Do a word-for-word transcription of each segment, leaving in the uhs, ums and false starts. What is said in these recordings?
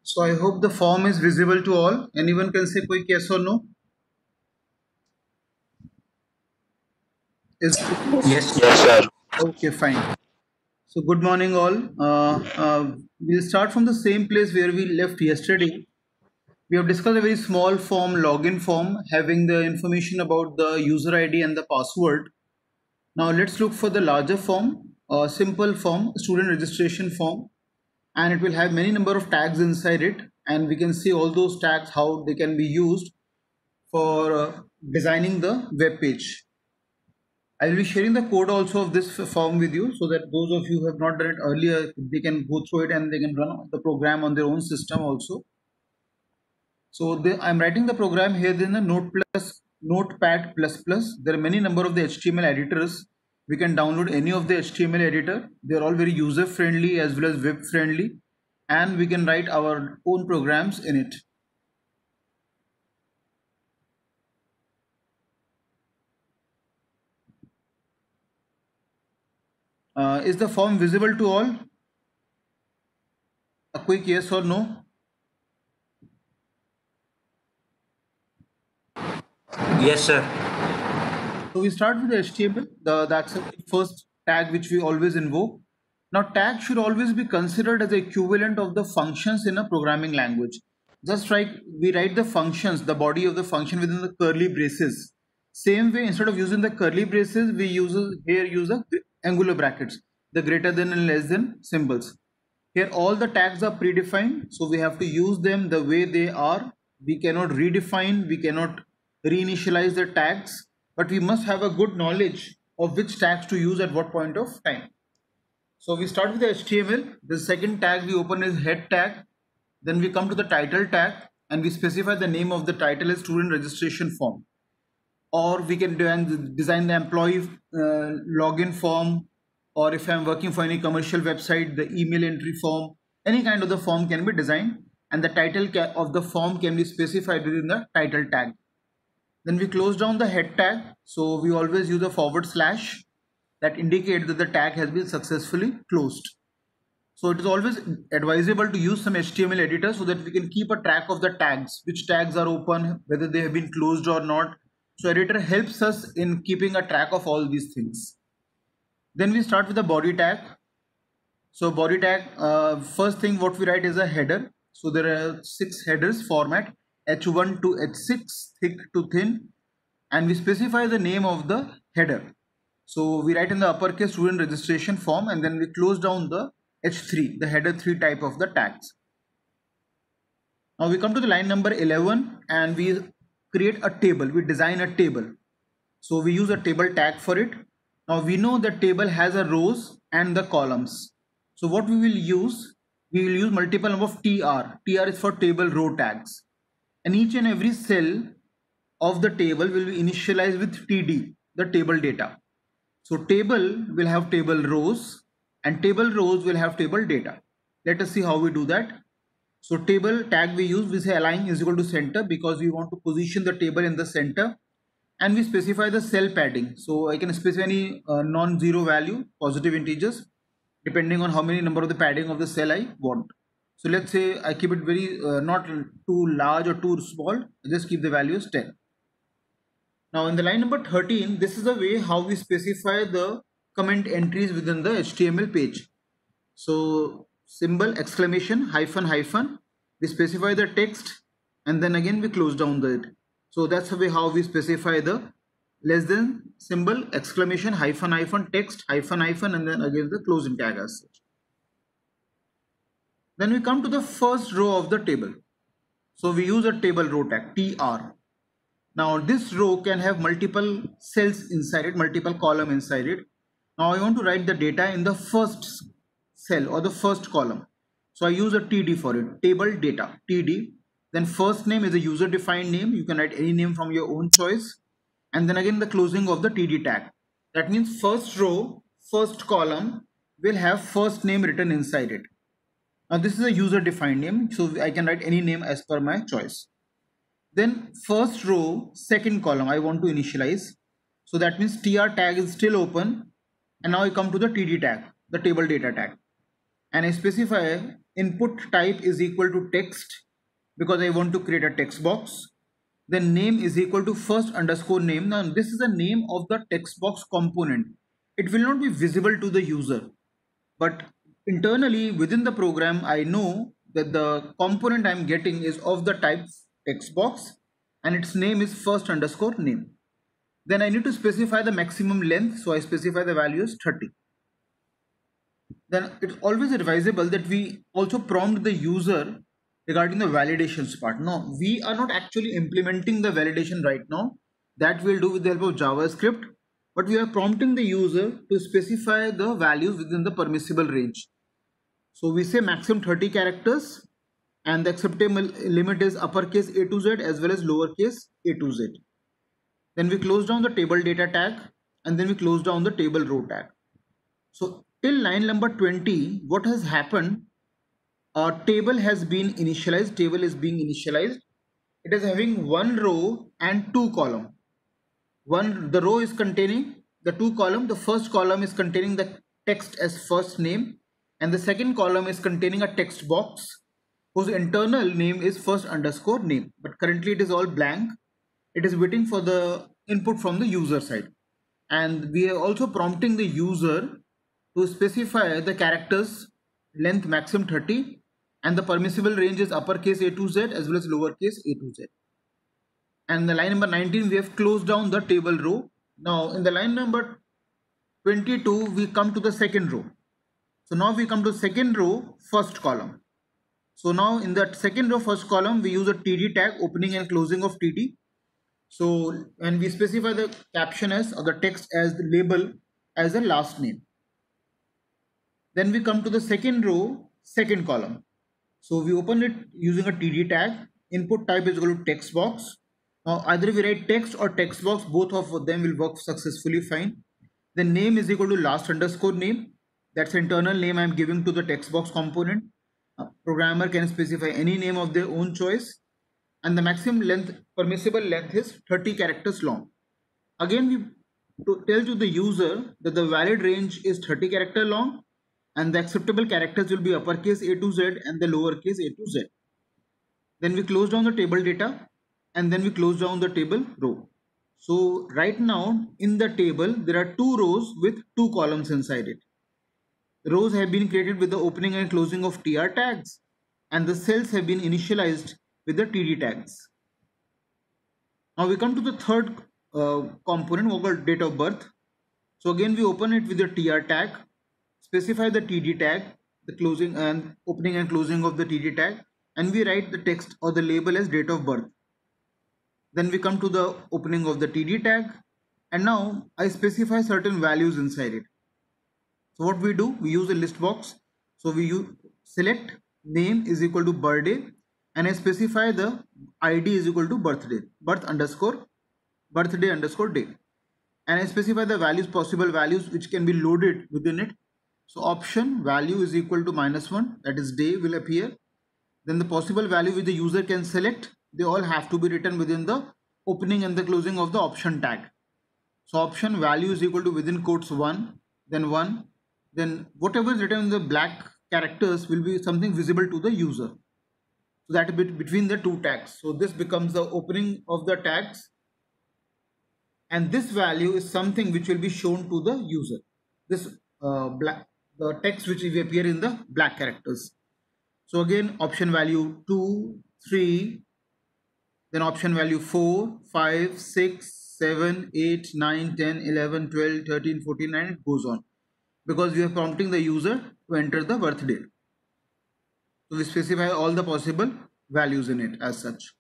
So I hope the form is visible to all. Anyone can say quick yes or no. Is Yes, yes, sir. okay, fine. So good morning all. Uh, uh, we'll start from the same place where we left yesterday. We have discussed a very small form, login form, having the information about the user I D and the password. Now let's look for the larger form, a simple form, student registration form, and it will have many number of tags inside it, and we can see all those tags how they can be used for uh, designing the web page. I will be sharing the code also of this form with you so that those of you who have not done it earlier, they can go through it and they can run the program on their own system also. So they, I'm writing the program here in the Note plus Notepad plus plus. There are many number of the H T M L editors. We can download any of the H T M L editor. They are all very user friendly as well as web friendly, and we can write our own programs in it. Uh, is the form visible to all? A quick yes or no? Yes, sir. So we start with the H T M L. The, that's the first tag which we always invoke. Now tag should always be considered as the equivalent of the functions in a programming language. Just like we write the functions, the body of the function within the curly braces. Same way, instead of using the curly braces, we use here use the angular brackets, the greater than and less than symbols. Here all the tags are predefined, so we have to use them the way they are. We cannot redefine, we cannot reinitialize the tags, but we must have a good knowledge of which tags to use at what point of time. So we start with the H T M L. The second tag we open is head tag. Then we come to the title tag and we specify the name of the title as student registration form. Or we can design the employee uh, login form, or if I'm working for any commercial website, the email entry form, any kind of the form can be designed, and the title of the form can be specified within the title tag. Then we close down the head tag. So we always use a forward slash that indicates that the tag has been successfully closed. So it is always advisable to use some H T M L editor so that we can keep a track of the tags, which tags are open, whether they have been closed or not. So editor helps us in keeping a track of all these things. Then we start with the body tag. So body tag, uh, first thing what we write is a header. So there are six headers format, H one to H six, thick to thin, and we specify the name of the header. So we write in the uppercase student registration form, and then we close down the H three, the header three type of the tags. Now we come to the line number eleven and we create a table. We design a table. So we use a table tag for it. Now we know the table has a rows and the columns. So what we will use, we will use multiple number of T R. T R is for table row tags. And each and every cell of the table will be initialized with T D, the table data. So table will have table rows and table rows will have table data. Let us see how we do that. So table tag we use, we say align is equal to center because we want to position the table in the center, and we specify the cell padding. So I can specify any uh, non-zero value, positive integers, depending on how many number of the padding of the cell I want. So let's say I keep it very uh, not too large or too small, I just keep the value as ten. Now in the line number thirteen, this is the way how we specify the comment entries within the H T M L page. So symbol, exclamation, hyphen, hyphen, we specify the text, and then again we close down the it. So that's the way how we specify the less than symbol, exclamation, hyphen, hyphen, text, hyphen, hyphen, and then again the closing tag as such. Then we come to the first row of the table. So we use a table row tag, T R. Now this row can have multiple cells inside it, multiple column inside it. Now I want to write the data in the first cell or the first column. So I use a T D for it, table data, T D. Then first name is a user defined name. You can write any name from your own choice. And then again the closing of the T D tag. That means first row, first column will have first name written inside it. Now this is a user defined name, so I can write any name as per my choice. Then first row, second column I want to initialize. So that means T R tag is still open, and now I come to the T D tag, the table data tag, and I specify input type is equal to text because I want to create a text box. Then name is equal to first underscore name. Now this is the name of the text box component. It will not be visible to the user, but internally within the program I know that the component I'm getting is of the type text box and its name is first underscore name. Then I need to specify the maximum length, so I specify the value as thirty. Then it's always advisable that we also prompt the user regarding the validations part. No, we are not actually implementing the validation right now. That we'll do with the help of JavaScript, but we are prompting the user to specify the values within the permissible range. So we say maximum thirty characters and the acceptable limit is uppercase A to Z as well as lowercase a to z. Then we close down the table data tag and then we close down the table row tag. So till line number twenty, what has happened? A table has been initialized. Table is being initialized. It is having one row and two column. One the row is containing the two column. The first column is containing the text as first name, and the second column is containing a text box whose internal name is first underscore name. But currently it is all blank. It is waiting for the input from the user side, and we are also prompting the user to specify the characters length maximum thirty and the permissible range is uppercase A to Z as well as lowercase a to z. And the line number nineteen we have closed down the table row. Now in the line number twenty-two we come to the second row. So now we come to second row first column. So now in that second row first column we use a T D tag, opening and closing of T D. So when we specify the caption as or the text as the label as the last name. Then we come to the second row second column. So we open it using a T D tag. Input type is equal to text box. Now either we write text or text box, both of them will work successfully fine. The name is equal to last underscore name. That's the internal name I am giving to the text box component. A programmer can specify any name of their own choice. And the maximum length, permissible length is thirty characters long. Again, we to tell to the user that the valid range is thirty character long and the acceptable characters will be uppercase A to Z and the lowercase a to z. Then we close down the table data and then we close down the table row. So right now in the table there are two rows with two columns inside it. The rows have been created with the opening and closing of T R tags and the cells have been initialized with the T D tags. Now we come to the third uh, component called date of birth. So again we open it with the T R tag, specify the T D tag, the closing and opening and closing of the T D tag, and we write the text or the label as date of birth. Then we come to the opening of the T D tag and now I specify certain values inside it. So what we do, we use a list box. So we use select name is equal to birthday and I specify the I D is equal to birthday, birth underscore birthday underscore day, and I specify the values, possible values which can be loaded within it. So option value is equal to minus one, that is day will appear. Then the possible value which the user can select, they all have to be written within the opening and the closing of the option tag. So option value is equal to within quotes one, then one, then whatever is written in the black characters will be something visible to the user. So that bit between the two tags. So this becomes the opening of the tags, and this value is something which will be shown to the user. This uh, black the text which will appear in the black characters. So again option value two, three, then option value four, five, six, seven, eight, nine, ten, eleven, twelve, thirteen, fourteen, and it goes on, because we are prompting the user to enter the birthday. So we specify all the possible values in it as such.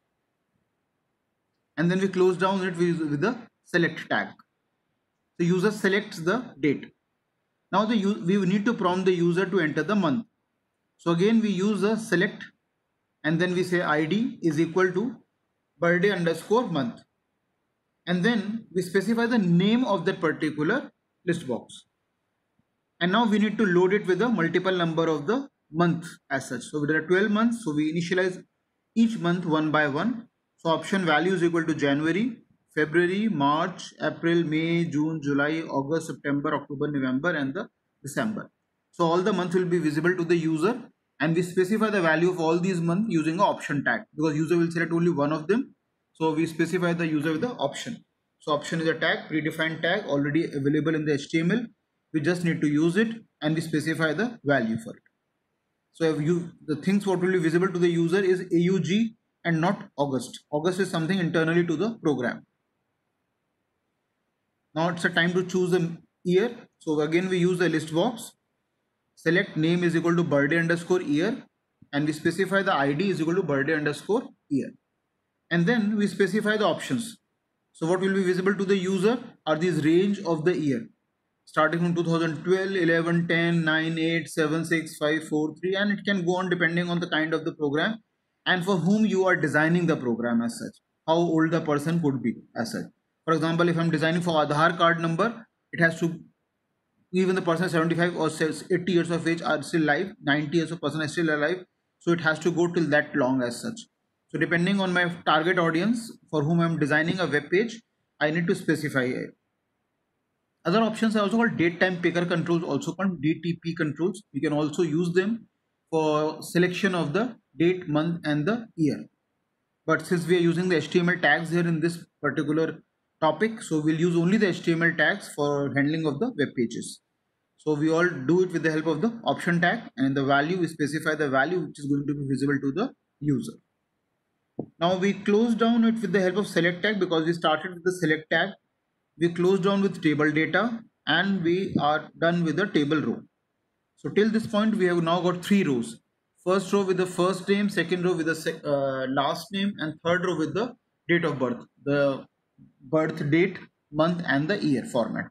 And then we close down it with the select tag. The user selects the date. Now the we need to prompt the user to enter the month. So again we use a select and then we say I D is equal to birthday underscore month. And then we specify the name of that particular list box. And now we need to load it with a multiple number of the month as such. So there are twelve months, so we initialize each month one by one. So option value is equal to January, February, March, April, May, June, July, August, September, October, November, and the December. So all the months will be visible to the user and we specify the value of all these months using an option tag, because user will select only one of them. So we specify the user with the option. So option is a tag, predefined tag already available in the H T M L. We just need to use it and we specify the value for it. So if you, the things what will be visible to the user is A U G and not August. August is something internally to the program. Now it's a time to choose a year. So again we use the list box. Select name is equal to birthday underscore year, and we specify the I D is equal to birthday underscore year. And then we specify the options. So what will be visible to the user are these range of the year, starting from two thousand twelve, eleven, ten, nine, eight, seven, six, five, four, three, and it can go on depending on the kind of the program and for whom you are designing the program as such, how old the person could be as such. For example, if I'm designing for Aadhaar card number, it has to, even the person seventy-five or eighty years of age are still alive, ninety years of person is still alive, so it has to go till that long as such. So depending on my target audience for whom I'm designing a web page, I need to specify it. Other options are also called date time picker controls, also called D T P controls. We can also use them for selection of the date, month and the year. But since we are using the H T M L tags here in this particular topic, so we'll use only the H T M L tags for handling of the web pages. So we all do it with the help of the option tag, and in the value we specify the value which is going to be visible to the user. Now we close down it with the help of select tag, because we started with the select tag. We close down with table data and we are done with the table row. So till this point we have now got three rows. First row with the first name, second row with the uh, last name, and third row with the date of birth, the birth date, month and the year format.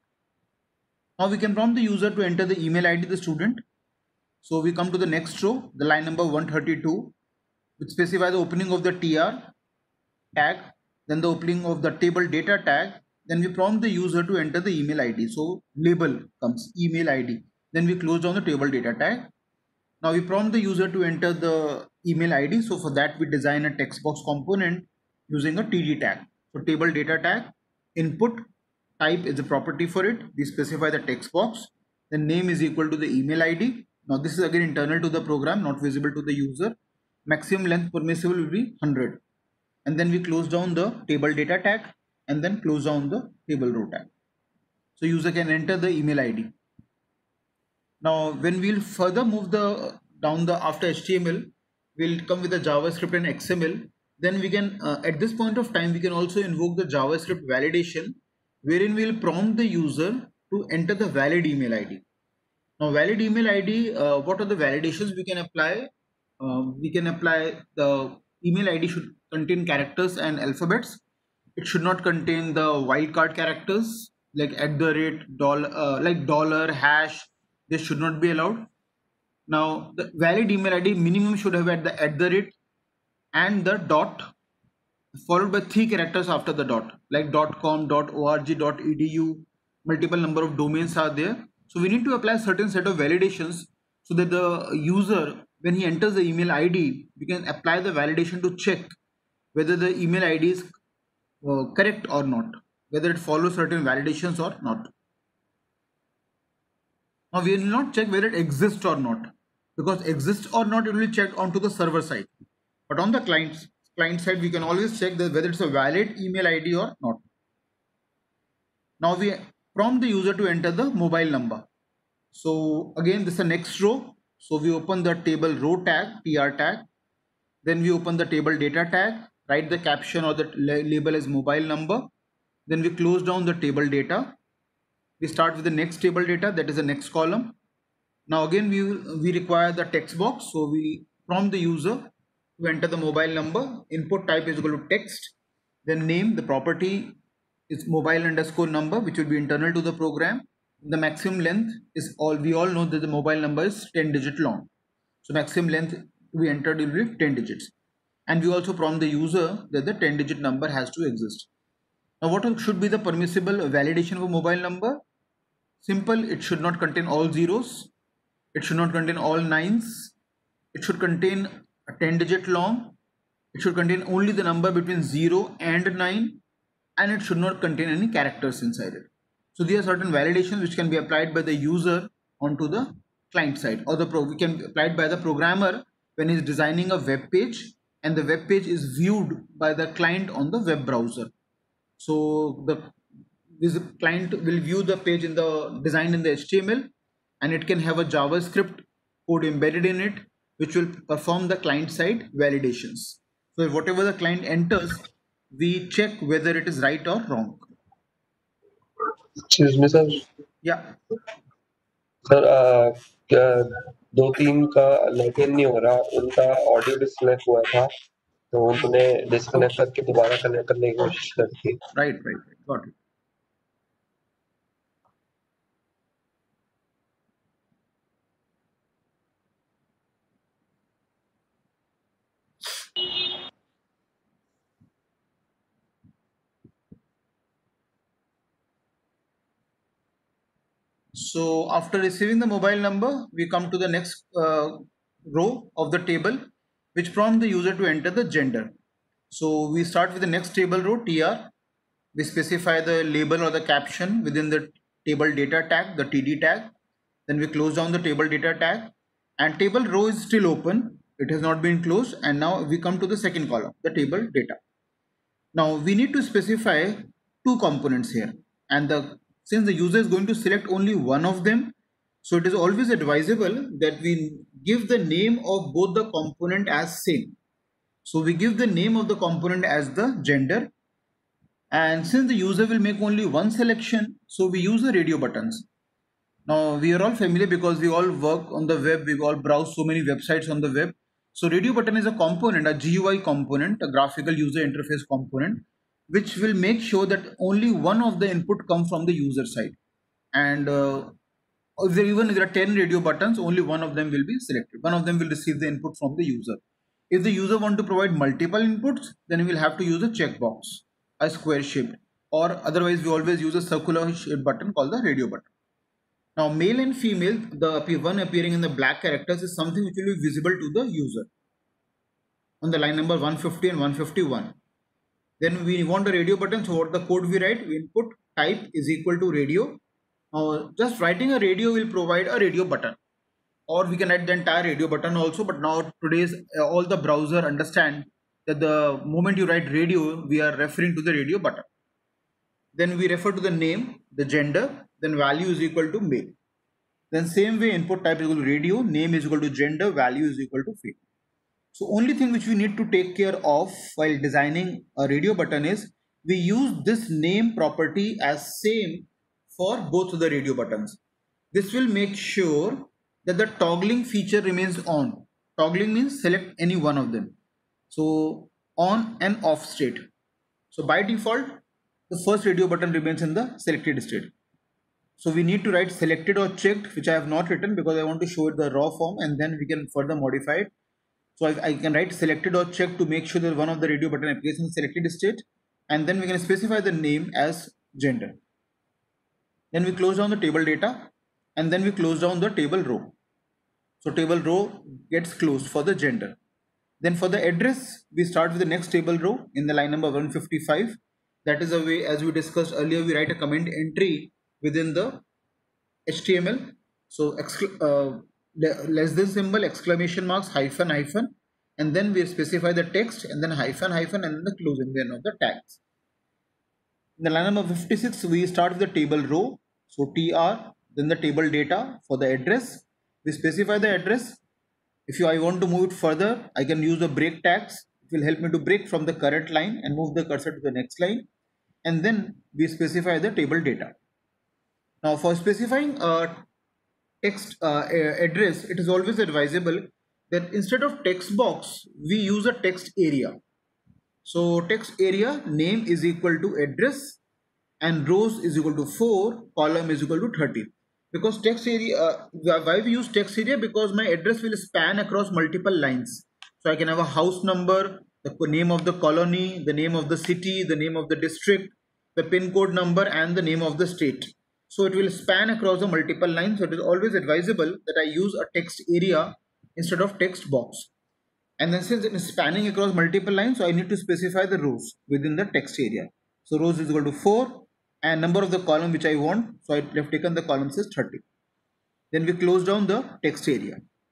Now we can prompt the user to enter the email I D of the student. So we come to the next row, the line number one thirty-two, which specifies the opening of the T R tag, then the opening of the table data tag. Then we prompt the user to enter the email I D. So label comes email I D. Then we close down the table data tag. Now we prompt the user to enter the email I D. So for that we design a text box component using a T D tag. So table data tag, input type is a property for it. We specify the text box. The name is equal to the email I D. Now this is again internal to the program, not visible to the user. Maximum length permissible will be one hundred. And then we close down the table data tag and then close down the table row tag. So user can enter the email I D. Now when we'll further move the down the after H T M L, we'll come with the JavaScript and X M L. Then we can uh, at this point of time we can also invoke the JavaScript validation, wherein we'll prompt the user to enter the valid email I D. Now valid email I D, uh, what are the validations we can apply? Uh, we can apply the email I D should contain characters and alphabets. It should not contain the wildcard characters like at the rate, dollar, uh, like dollar, hash. This should not be allowed. Now the valid email I D minimum should have at the at the rate and the dot followed by three characters after the dot, like .com, .org, .edu. Multiple number of domains are there. So we need to apply a certain set of validations so that the user, when he enters the email I D, we can apply the validation to check whether the email I D is uh, correct or not, whether it follows certain validations or not. Now we will not check whether it exists or not, because exists or not it will be checked onto the server side. But on the client client side, we can always check that whether it's a valid email I D or not. Now we prompt the user to enter the mobile number. So again, this is the next row. So we open the table row tag, T R tag. Then we open the table data tag, write the caption or the label as mobile number. Then we close down the table data. We start with the next table data, that is the next column. Now again, we, we require the text box. So we prompt the user to enter the mobile number. Input type is equal to text. Then name, the property is mobile underscore number, which will be internal to the program. The maximum length is all, we all know that the mobile number is ten digit long. So maximum length to be entered will be ten digits. And we also prompt the user that the ten digit number has to exist. Now what should be the permissible validation of a mobile number? Simple, it should not contain all zeros. It should not contain all nines. It should contain a ten digit long. It should contain only the number between zero and nine. And it should not contain any characters inside it. So there are certain validations which can be applied by the user onto the client side, or the pro we can apply it by the programmer when he's designing a web page and the web page is viewed by the client on the web browser. So the this client will view the page in the design in the H T M L, and it can have a JavaScript code embedded in it, which will perform the client side validations. So whatever the client enters, we check whether it is right or wrong. Excuse me, sir. Yeah. Sir आ, क्या दो तीन का login नहीं हो रहा, उनका audio disconnect हुआ था, तो उन्होंने डिस्कनेक्ट करके दोबारा कनेक्ट करने की कोशिश करी थी. Right, right, right. Got it. So after receiving the mobile number, we come to the next uh, row of the table, which prompt the user to enter the gender. So we start with the next table row, T R. We specify the label or the caption within the table data tag, the T D tag. Then we close down the table data tag, and table row is still open. It has not been closed. And now we come to the second column, the table data. Now we need to specify two components here, and the since the user is going to select only one of them, so it is always advisable that we give the name of both the component as same. So we give the name of the component as the gender, and since the user will make only one selection, so we use the radio buttons. Now we are all familiar because we all work on the web, we all browse so many websites on the web. So radio button is a component, a G U I component, a graphical user interface component, which will make sure that only one of the input comes from the user side. And uh, if there even if there are ten radio buttons, only one of them will be selected. One of them will receive the input from the user. If the user want to provide multiple inputs, then we will have to use a checkbox, a square shaped, or otherwise we always use a circular shaped button called the radio button. Now male and female, the one appearing in the black characters is something which will be visible to the user on the line number one fifty and one fifty-one. Then we want a radio button, so what the code we write, we input type is equal to radio. Now just writing a radio will provide a radio button, or we can write the entire radio button also, but now today's uh, all the browser understand that the moment you write radio, we are referring to the radio button. Then we refer to the name, the gender, then value is equal to male. Then same way input type is equal to radio, name is equal to gender, value is equal to female. So only thing which we need to take care of while designing a radio button is we use this name property as same for both of the radio buttons. This will make sure that the toggling feature remains on. Toggling means select any one of them. So on and off state. So by default, the first radio button remains in the selected state. So we need to write selected or checked, which I have not written because I want to show it the raw form, and then we can further modify it. So I, I can write selected or checked to make sure that one of the radio button appears in the selected state, and then we can specify the name as gender. Then we close down the table data, and then we close down the table row. So table row gets closed for the gender. Then for the address, we start with the next table row in the line number one fifty-five. That is the way, as we discussed earlier, we write a comment entry within the H T M L. So uh, less than symbol, exclamation marks, hyphen, hyphen, and then we specify the text, and then hyphen, hyphen, and then the closing then of the tags. In the line number fifty-six, we start with the table row. So T R, then the table data for the address. We specify the address. If you, I want to move it further, I can use the break tags. It will help me to break from the current line and move the cursor to the next line. And then we specify the table data. Now for specifying a text uh, address, it is always advisable that instead of text box, we use a text area. So text area name is equal to address, and rows is equal to four, column is equal to thirty. Because text area, uh, why we use text area? Because my address will span across multiple lines. So I can have a house number, the name of the colony, the name of the city, the name of the district, the pin code number, and the name of the state. So it will span across the multiple lines. So it is always advisable that I use a text area instead of text box. And then since it is spanning across multiple lines, so I need to specify the rows within the text area. So rows is equal to four, and number of the column which I want. So I have taken the column says thirty. Then we close down the text area.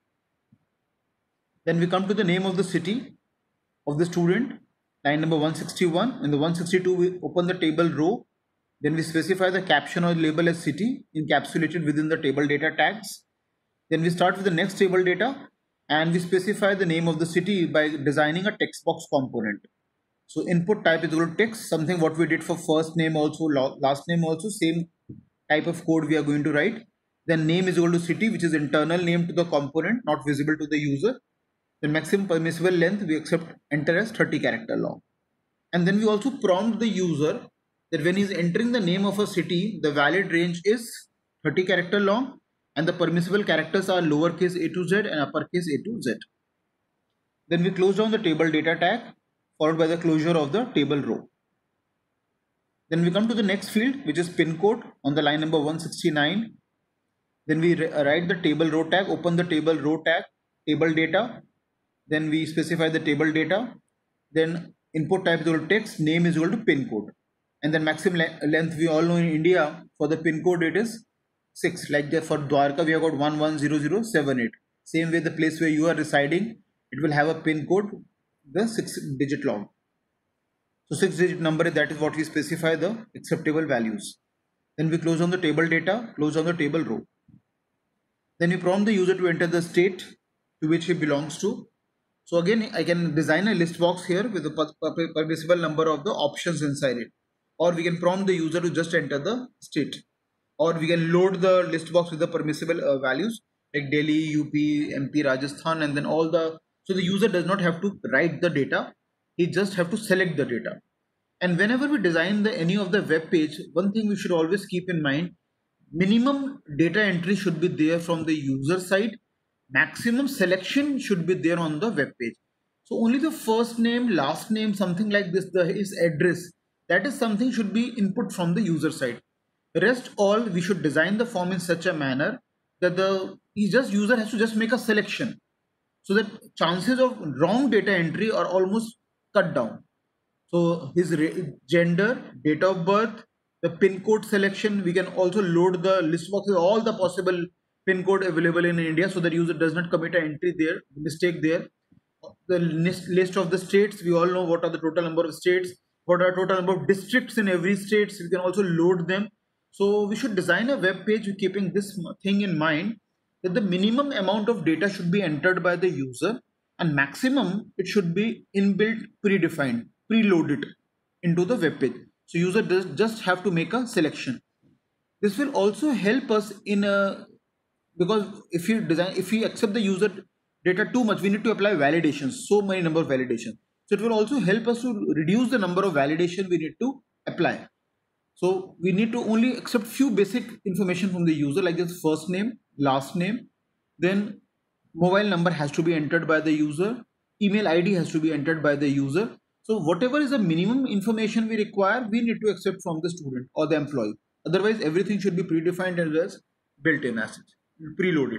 Then we come to the name of the city of the student, line number one sixty-one. In the one sixty-two, we open the table row. Then we specify the caption or label as city encapsulated within the table data tags. Then we start with the next table data and we specify the name of the city by designing a text box component. So input type is equal to text, something what we did for first name also, last name also, same type of code we are going to write. Then name is equal to city, which is internal name to the component, not visible to the user. The maximum permissible length we accept enter as thirty character long. And then we also prompt the user that when he is entering the name of a city, the valid range is thirty character long and the permissible characters are lowercase a to z and uppercase a to z. Then we close down the table data tag followed by the closure of the table row. Then we come to the next field, which is pin code on the line number one sixty-nine. Then we write the table row tag, open the table row tag, table data. Then we specify the table data. Then input type is equal to text, name is equal to pin code. And then maximum le length, we all know in India for the pin code it is six. Like that for Dwarka we have got one one zero zero seven eight. Same way the place where you are residing, it will have a pin code, the six digit long. So six digit number, that is what we specify the acceptable values. Then we close on the table data, close on the table row. Then we prompt the user to enter the state to which he belongs to. So again, I can design a list box here with a permissible number of the options inside it. Or we can prompt the user to just enter the state. Or we can load the list box with the permissible uh, values like Delhi, U P, M P, Rajasthan, and then all the, so the user does not have to write the data. He just have to select the data. And whenever we design the any of the web page, one thing we should always keep in mind, minimum data entry should be there from the user side. Maximum selection should be there on the web page. So only the first name, last name, something like this, the his address, that is something should be input from the user side. Rest all, we should design the form in such a manner that the just user has to just make a selection, so that chances of wrong data entry are almost cut down. So his gender, date of birth, the pin code selection, we can also load the list box with all the possible pin code available in India so that user does not commit an entry there, mistake there. The list, list of the states, we all know what are the total number of states, what are total number of districts in every state, so we can also load them. So we should design a web page keeping this thing in mind, that the minimum amount of data should be entered by the user and maximum it should be inbuilt, predefined, preloaded into the web page. So user does just have to make a selection. This will also help us in a, because if you design, if we accept the user data too much, we need to apply validations, so many number of validations. So it will also help us to reduce the number of validation we need to apply. So we need to only accept few basic information from the user, like this first name, last name, then mobile number has to be entered by the user, email I D has to be entered by the user. So whatever is the minimum information we require, we need to accept from the student or the employee. Otherwise, everything should be predefined and as built-in as it, preloaded.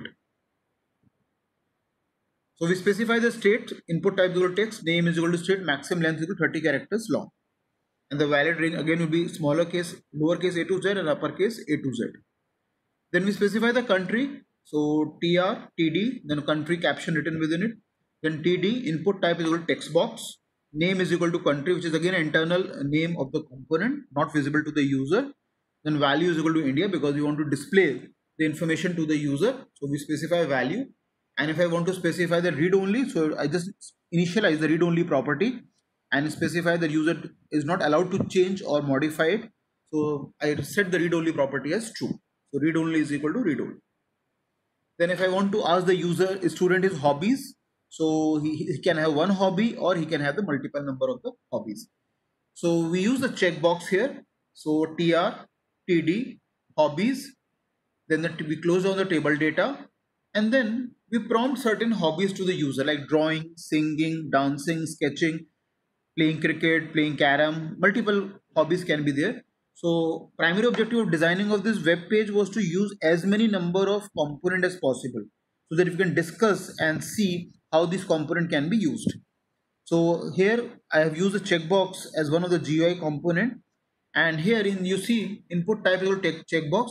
So we specify the state, input type is equal to text, name is equal to state, maximum length is equal to thirty characters long. And the valid range again will be smaller case, lower case a to z and uppercase a to z. Then we specify the country. So T R, T D, then country caption written within it. Then T D, input type is equal to text box. Name is equal to country, which is again internal name of the component, not visible to the user. Then value is equal to India because we want to display the information to the user. So we specify value. And if I want to specify the read only, so I just initialize the read only property and specify the user is not allowed to change or modify it. So I set the read only property as true. So read only is equal to read only. Then if I want to ask the user, student his hobbies, so he, he can have one hobby or he can have the multiple number of the hobbies. So we use the checkbox here. So T R, T D, hobbies, then the, we close down the table data and then we prompt certain hobbies to the user like drawing, singing, dancing, sketching, playing cricket, playing carom, multiple hobbies can be there. So primary objective of designing of this web page was to use as many number of component as possible so that we can discuss and see how this component can be used. So here I have used a checkbox as one of the G U I component, and here in you see input type is checkbox.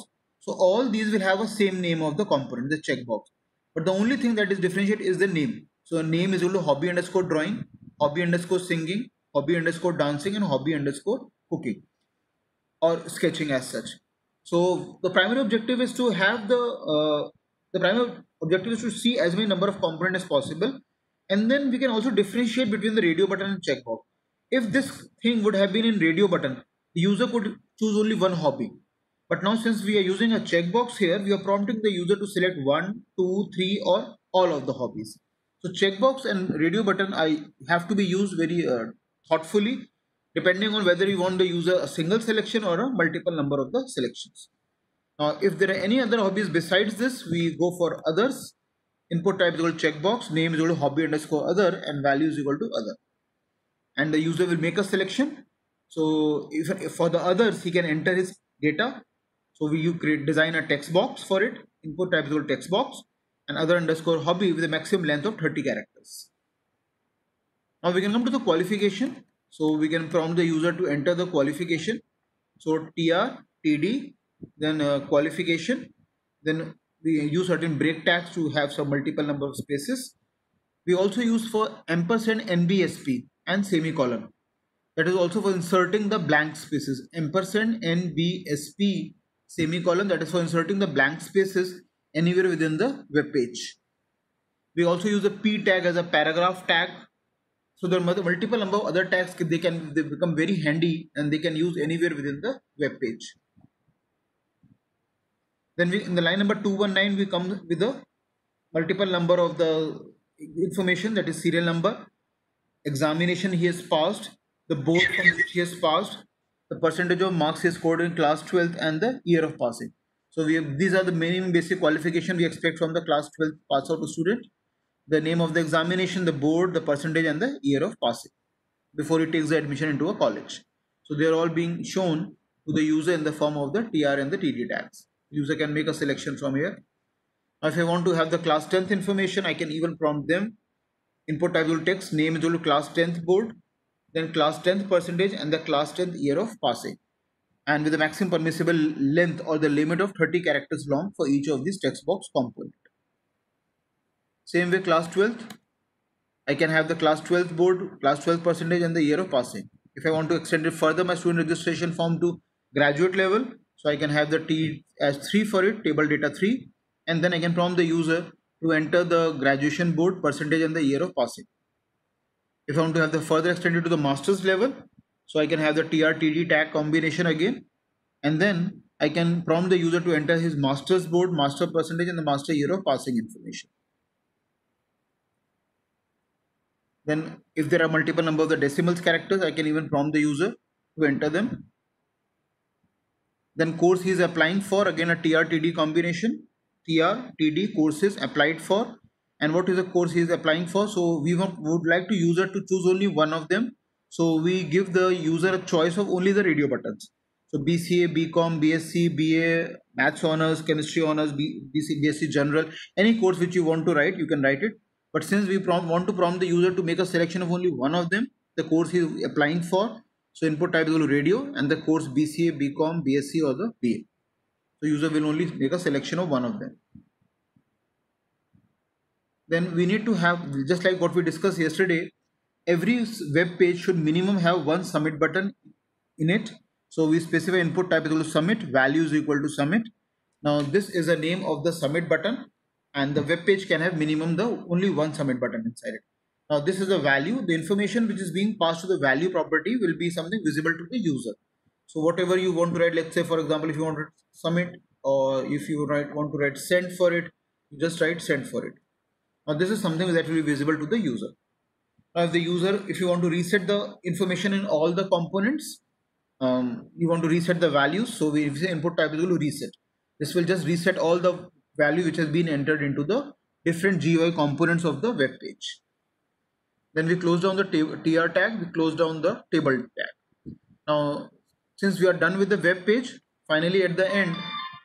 So all these will have a same name of the component, the checkbox. But the only thing that is differentiate is the name. So name is equal to hobby underscore drawing, hobby underscore singing, hobby underscore dancing, and hobby underscore cooking or sketching as such. So the primary objective is to have the uh, the primary objective is to see as many number of components as possible, and then we can also differentiate between the radio button and checkbox. If this thing would have been in radio button, the user could choose only one hobby. But now since we are using a checkbox here, we are prompting the user to select one, two, three, or all of the hobbies. So checkbox and radio button I have to be used very uh, thoughtfully, depending on whether you want the user a single selection or a multiple number of the selections. Now, if there are any other hobbies besides this, we go for others. Input type is equal to checkbox, name is equal to hobby underscore other, and value is equal to other. And the user will make a selection. So if, if for the others, he can enter his data. So we you create design a text box for it. Input type is equal to text box, and other underscore hobby with a maximum length of thirty characters. Now we can come to the qualification. So we can prompt the user to enter the qualification. So tr, td, then uh, qualification. Then we use certain break tags to have some multiple number of spaces. We also use for ampersand nbsp and semicolon. That is also for inserting the blank spaces. Ampersand nbsp semicolon, that is for inserting the blank spaces anywhere within the web page. We also use a p tag as a paragraph tag. So there are multiple number of other tags. They can they become very handy and they can use anywhere within the web page. Then we in the line number two one nine we come with a multiple number of the information, that is serial number, examination he has passed, the board from which he has passed, the percentage of marks he scored in class twelfth, and the year of passing. So we have, these are the minimum basic qualification we expect from the class twelfth pass out student. The name of the examination, the board, the percentage, and the year of passing before he takes the admission into a college. So they are all being shown to the user in the form of the T R and the T D tags. User can make a selection from here. Now if I want to have the class tenth information, I can even prompt them. Input type will text, name is equal to class tenth board, then class tenth percentage, and the class tenth year of passing, and with the maximum permissible length or the limit of thirty characters long for each of these text box component. Same way class twelfth, I can have the class twelfth board, class twelfth percentage, and the year of passing. If I want to extend it further, my student registration form to graduate level, so I can have the T as three for it, table data three, and then I can prompt the user to enter the graduation board, percentage, and the year of passing. If I want to have the further extended to the master's level, so I can have the T R T D tag combination again, and then I can prompt the user to enter his master's board, master percentage, and the master year of passing information. Then if there are multiple number of the decimals characters, I can even prompt the user to enter them. Then course he is applying for, again a T R T D combination, T R T D courses applied for, and what is the course he is applying for. So we would like to user to choose only one of them. So we give the user a choice of only the radio buttons. So B C A, B Com, B S c, B A, Maths Honors, Chemistry Honors, B C, B S c General, any course which you want to write, you can write it. But since we prompt, want to prompt the user to make a selection of only one of them, the course he is applying for, so input type is radio, and the course B C A, B Com, B S c, or the B A. So user will only make a selection of one of them. Then we need to have, just like what we discussed yesterday, every web page should minimum have one submit button in it. So we specify input type is equal to submit, value is equal to submit. Now this is the name of the submit button, and the web page can have minimum the only one submit button inside it. Now this is the value. The information which is being passed to the value property will be something visible to the user. So whatever you want to write, let's say for example, if you want to submit, or if you write want to write send for it, you just write send for it. Now this is something that will be visible to the user. Now if the user, if you want to reset the information in all the components, um, you want to reset the values. So we say input type is equal to reset. This will just reset all the value which has been entered into the different G U I components of the web page. Then we close down the T R tag, we close down the table tag. Now since we are done with the web page, finally at the end,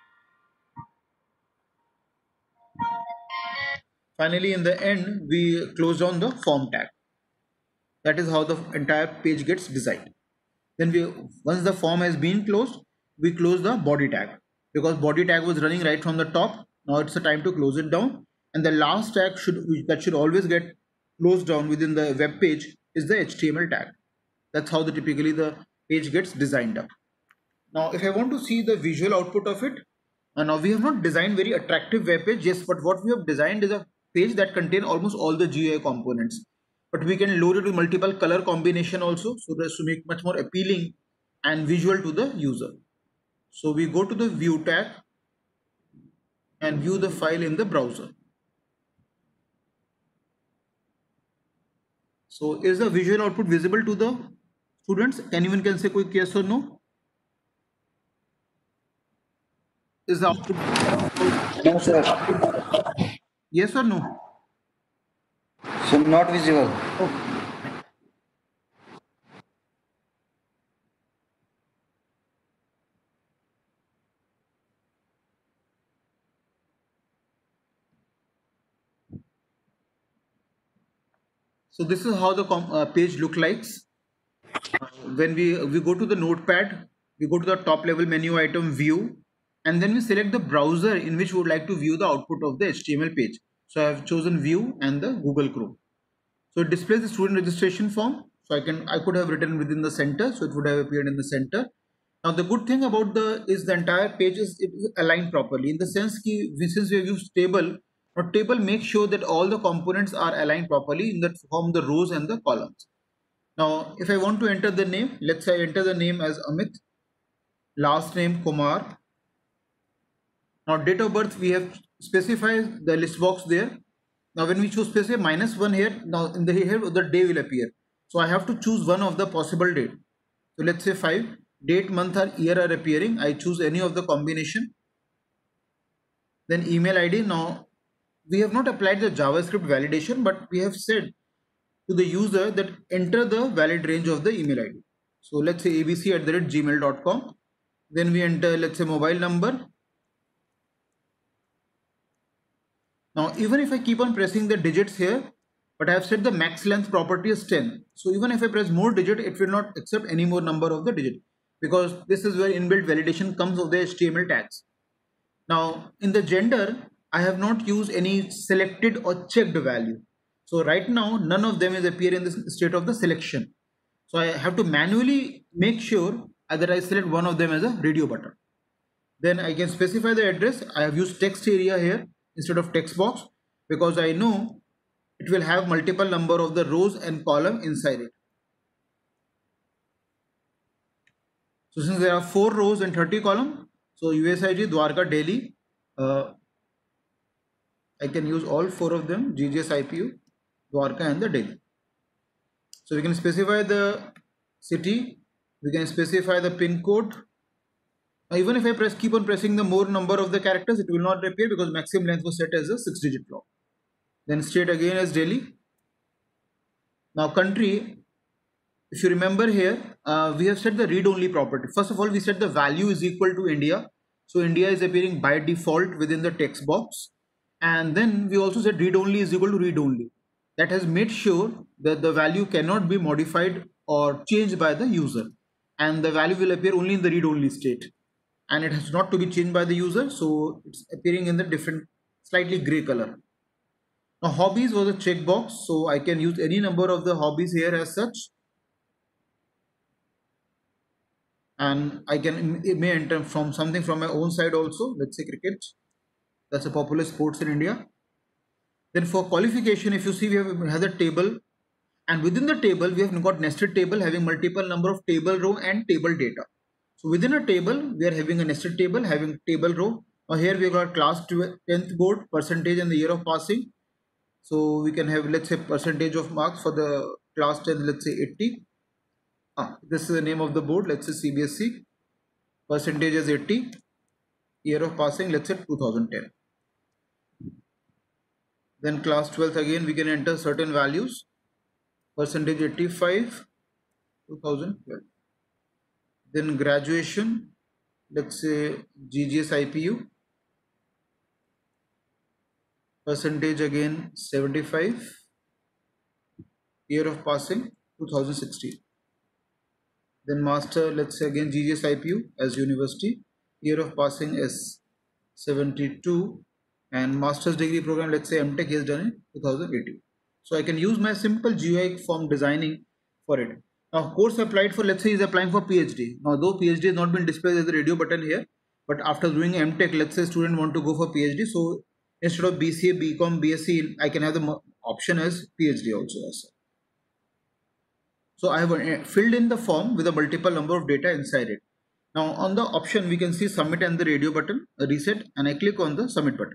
finally in the end we close down the form tag. That is how the entire page gets designed. Then we, once the form has been closed, we close the body tag. because body tag was running right from the top. Now it's the time to close it down, and the last tag should that should always get closed down within the web page is the H T M L tag. That's how the typically the page gets designed up. Now if I want to see the visual output of it, and now we have not designed very attractive web page, yes, but what we have designed is a page that contain almost all the G U I components, but we can load it with multiple color combination also, so as to make much more appealing and visual to the user. So we go to the view tag and view the file in the browser. So is the visual output visible to the students? Anyone can say quick yes or no? Is the output No, sir. yes or no? So not visible. So this is how the uh, page look like. Uh, when we, we go to the notepad, we go to the top level menu item view, and then we select the browser in which we would like to view the output of the H T M L page. So I have chosen view and the Google Chrome. So it displays the student registration form. So I can I could have written within the center, so it would have appeared in the center. Now the good thing about the is the entire page is it is aligned properly in the sense that since we have used table, now table makes sure that all the components are aligned properly in that form the rows and the columns. Now if I want to enter the name, let's say I enter the name as Amit, last name Kumar. Now date of birth we have specified the list box there. Now when we choose specify minus one here, now in the here the day will appear. So I have to choose one of the possible date. So let's say five. Date, month or year are appearing. I choose any of the combination. Then email I D. Now we have not applied the JavaScript validation, but we have said to the user that enter the valid range of the email I D. So let's say abc at the rate gmail dot com. Then we enter, let's say, mobile number. Now even if I keep on pressing the digits here, but I have set the max length property as ten. So even if I press more digit, it will not accept any more number of the digit, because this is where inbuilt validation comes of the H T M L tags. Now in the gender, I have not used any selected or checked value. So right now none of them is appear in the state of the selection. So I have to manually make sure that I select one of them as a radio button. Then I can specify the address. I have used text area here instead of text box because I know it will have multiple number of the rows and column inside it. So since there are four rows and thirty column, so U S I G, Dwarka, Delhi, uh, I can use all four of them, G G S I P U, Dwarka and the Delhi. So we can specify the city, we can specify the pin code. Now even if I press keep on pressing the more number of the characters, it will not appear because maximum length was set as a six digit block. Then state again as Delhi. Now country, if you remember here, uh, we have set the read only property. First of all, we set the value is equal to India. So India is appearing by default within the text box. And then we also said read only is equal to read only. That has made sure that the value cannot be modified or changed by the user. And the value will appear only in the read only state. And it has not to be changed by the user. So it's appearing in the different slightly gray color. Now hobbies was a checkbox. So I can use any number of the hobbies here as such. And I can it may enter from something from my own side also. Let's say cricket. That's a popular sports in India. Then for qualification, if you see, we have had a table, and within the table we have got nested table having multiple number of table row and table data. So within a table we are having a nested table having table row. Now here we have got class tenth board, percentage and the year of passing. So we can have, let's say, percentage of marks for the class tenth, let's say eighty. Ah, this is the name of the board, let's say C B S E. Percentage is eighty. Year of passing, let's say two thousand ten. Then class twelfth again we can enter certain values. Percentage eighty-five, two thousand twelve. Then graduation, let's say G G S I P U. Percentage again seventy-five. Year of passing two thousand sixteen. Then master, let's say again G G S I P U as university. year of passing is seventy-two, and master's degree program, let's say M Tech, is done in two thousand eighteen. So I can use my simple G U I form designing for it. Now course applied for, let's say, is applying for PhD. Now though PhD has not been displayed as the radio button here, but after doing M Tech, let's say student want to go for PhD, so instead of B C A, B Com, B S c, I can have the option as PhD also as well. So I have uh, filled in the form with a multiple number of data inside it. Now on the option we can see submit and the radio button, a reset, and I click on the submit button.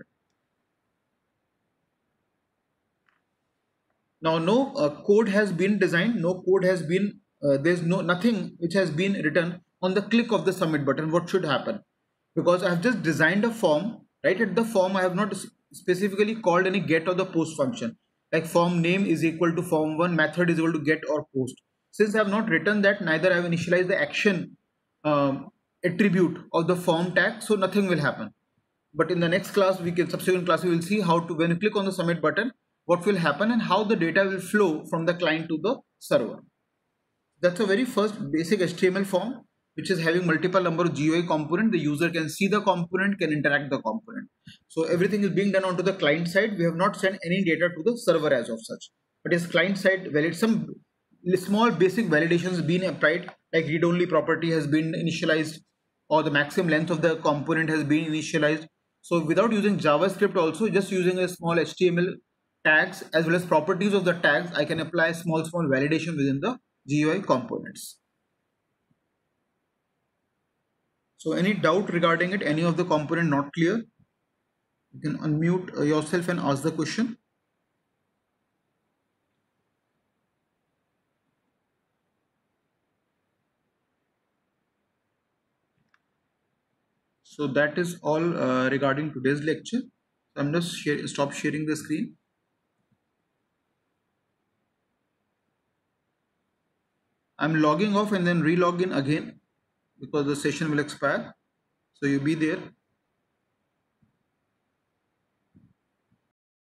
Now no uh, code has been designed, no code has been, uh, there's no nothing which has been written on the click of the submit button. What should happen? Because I have just designed a form, right? At the form I have not specifically called any get or the post function. Like form name is equal to form one, method is equal to get or post. Since I have not written that, neither I have initialized the action um, attribute of the form tag, so nothing will happen. But in the next class, we can subsequent class, we will see how to, when you click on the submit button, what will happen and how the data will flow from the client to the server. That's a very first basic H T M L form, which is having multiple number of G U I component. The user can see the component, can interact the component. So everything is being done onto the client side. We have not sent any data to the server as of such, but is client side valid. Some small basic validations been applied, like read-only property has been initialized, or the maximum length of the component has been initialized. So without using JavaScript, also just using a small H T M L tags as well as properties of the tags, I can apply small small validation within the G U I components. So any doubt regarding it, any of the component not clear, you can unmute yourself and ask the question. So that is all uh, regarding today's lecture. I'm just share, stop sharing the screen. I'm logging off and then re-log in again because the session will expire. So you be there.